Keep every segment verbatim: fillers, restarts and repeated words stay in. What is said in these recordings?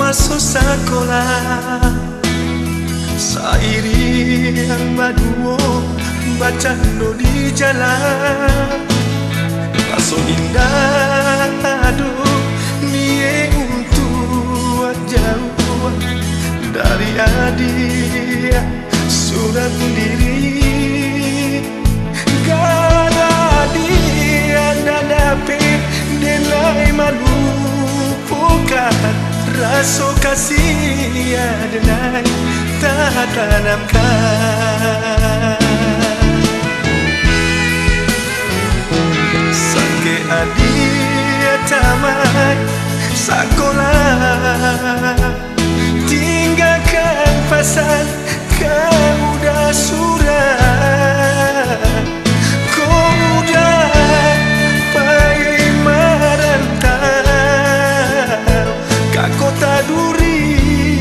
masuk sekolah, sairing baduo baca no di jalan. Masuk indah aduh nie untuk jauh dari adik surat diri. Gara dia dapat nilai malu bukan rasa kasih adenai tak tanamkan. Sakit adik tamat sekolah, tinggalkan pesan kau dah surat. Kau udah pergi merantau ke kota duri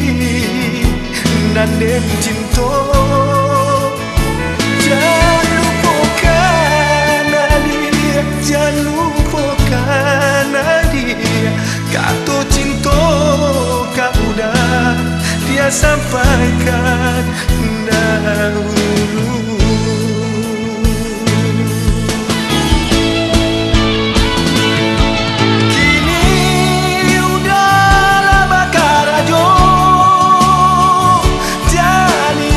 dan dem cinta. Jangan lupakan adik, jangan lupakan adik. Kata cinta kau udah dia sampaikan dahulu. Kini udahlah bakar ajo, jadi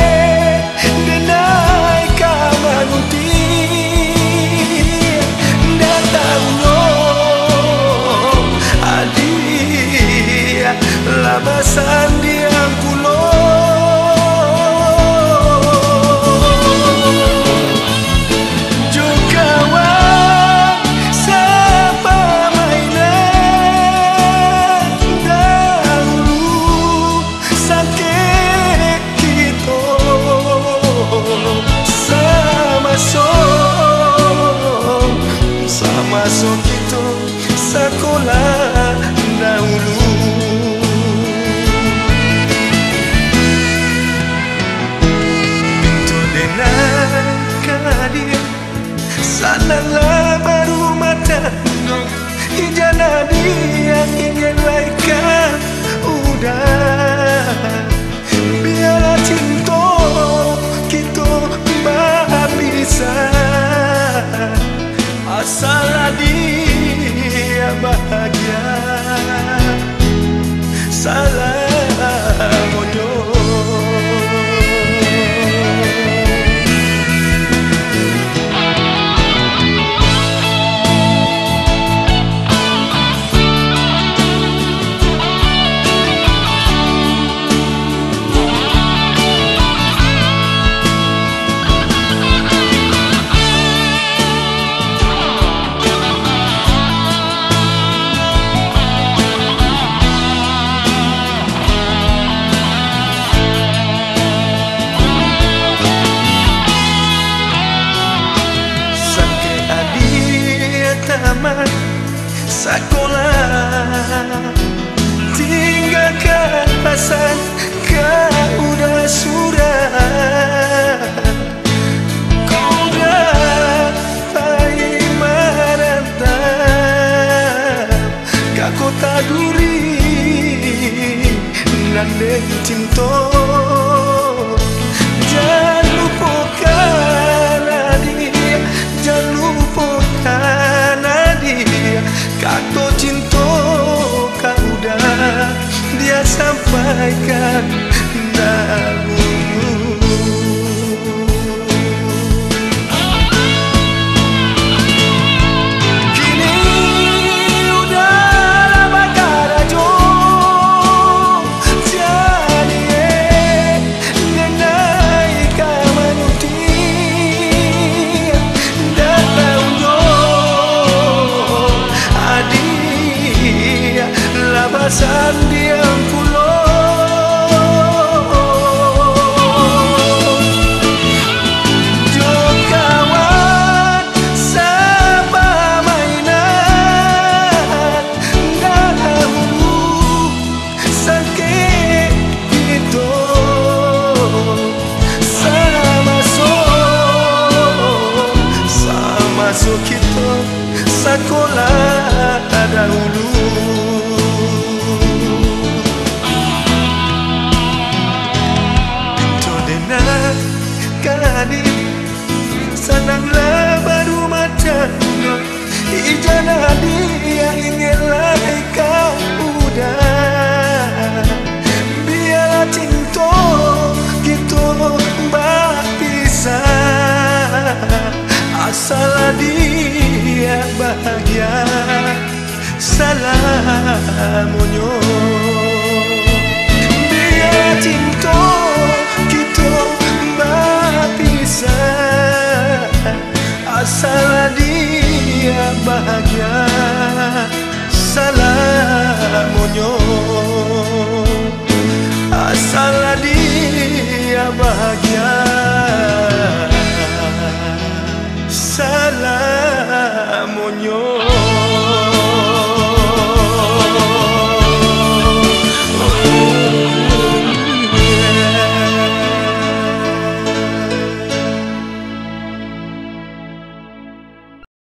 denai kamanguti datang lo adik labasan diam pulau. Masuk itu sekolah dahulu. Pintu denai kadir sananglah baru mata no. Ijana dia ingin baikkan udah. Biarlah cinta kita bisa asal dia bahagia. Salam mojo. Sekolah, tinggalkan pesan kau udah surat. Kau udah pergi merantau ke kota duri dan dem cinta. Jangan lupakan adik, jangan lupakan adik. Kata cinta kau udah dia sampaikan dahulu. Kini udahlah bakar ajo, jadi dia ingin lagi kau udah. Biarlah cinta gitu berpisah, asal dia bahagia. Salamunyo.